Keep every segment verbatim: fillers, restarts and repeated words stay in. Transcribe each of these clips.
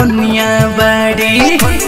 कन्या बाड़ी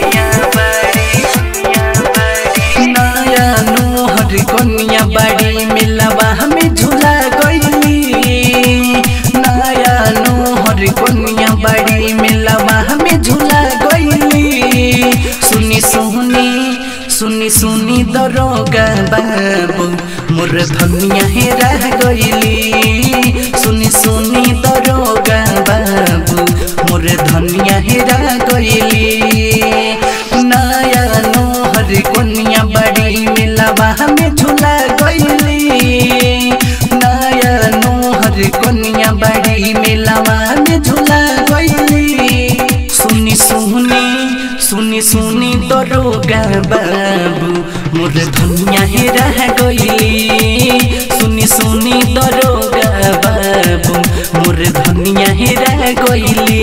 नया नोहर कन्या बाड़ी मिलवा हमें झूला गईली नया नोहर कन्या बाड़ी मिलवा हमें झूला गईली सुनी सुनी सुनी सुनी दरोगा बाबू मोर धनिया हे रह गईली सुनी सुनी दरोगा बाबू मोर धनिया हे रह गईली नया नोहर कन्या बाड़ी मिलवा हमें झूला गईली नया नोहर कन्या बाड़ी मिलवा हमें झूला गईली सुनी सुनी सुनी सुनी दरोगा बाबू मोर धनिया हे रह गईली सुनी सुनी दरोगा बाबू मोर धनिया हे रह गईली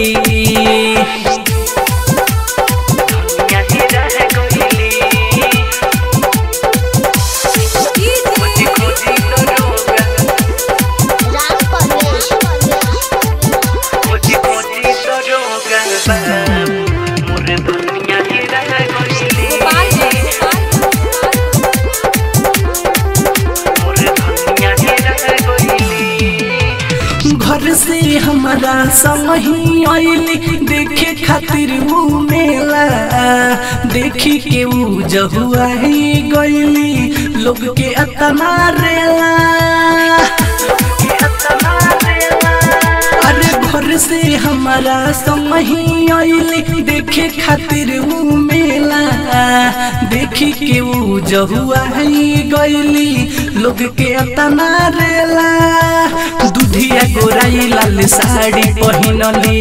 घर से हमारा समही आइली देखे खातिर वो मेला देखी के वो जहुआ ही गईली लोग के अतना रेला अरे घर से हमारा समही आइली देखे खातिर वो मेला देखी के वो जहुआ ही गईली लोग के अतना रेला दुधिया गोराई लाल साड़ी पहिनली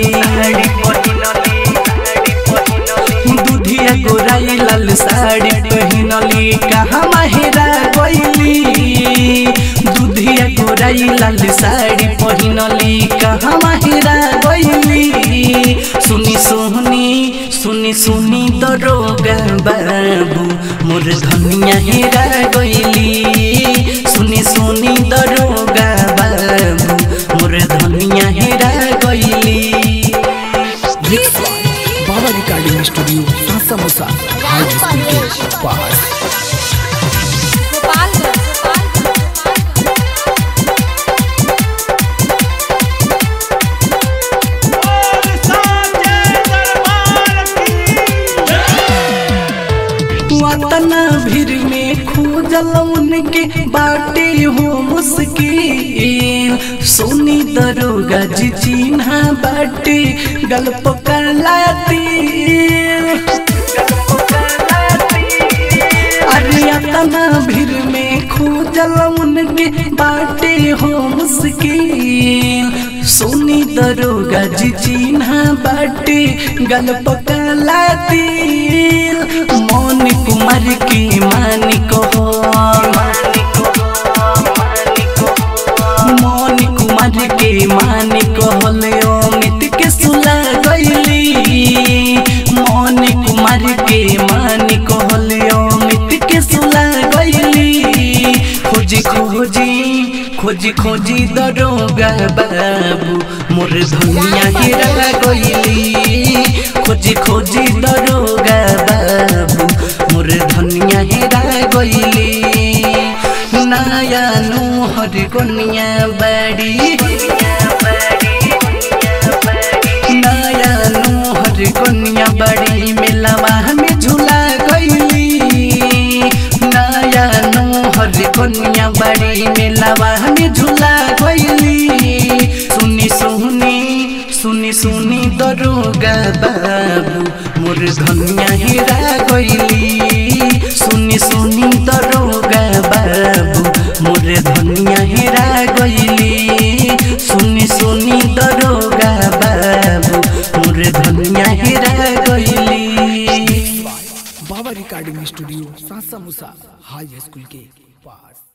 दुधिया गोराई लाल साड़ी पहिनली कहाँ माहिरा गईली दुधिया गोराई लाल साड़ी पहिनली कहाँ माहिरा गईली सुनी सुनी सुनी सुनी दरोगा बाबू मोर धनिया हेरा गईली सुनी सुनी दरोगा बाबू मोर धनिया हेरा गईली बाबा recording studio samosa high school के पास वतना भीड़ में खोजल उनके बाटे हो मुश्किल सोनी दरोगा जी चिन्हा बाटे गल पकड़ाती अरे अतना भीड़ में खोजल उनके बाटे हो मुश्किल सोनी दरोगा जी चिन्हा बाटे गल पकड़ाती मोन कुमार की मानिक हो मोन कुमार के मानिक होले अमित के सुला गईली मोन कुमार के मानिक होले अमित के सुला गईली खोजी खोजी खोजी खोजी दरोगा बाबू मोर धनिया हेरा गईली खोजी खोजी दरोगा बाबू मोर धनिया हेरा गईली नया नोहर कन्या बाड़ी नया नोहर कन्या बाड़ी मिलवा हमें झूला गईली नया नोहर कन्या बाड़ी मिलवा हमें झूला गईली सुनी सुनी सुनी सुनी दरोगा बाबू मोर धनिया हेरा गईली सुनी सुनी दरोगा बाबू मोर धनिया हेरा गईली सुनी सुनी दरोगा बाबू मोर धनिया हेरा गईली बाबा recording studio samosa high school के पास।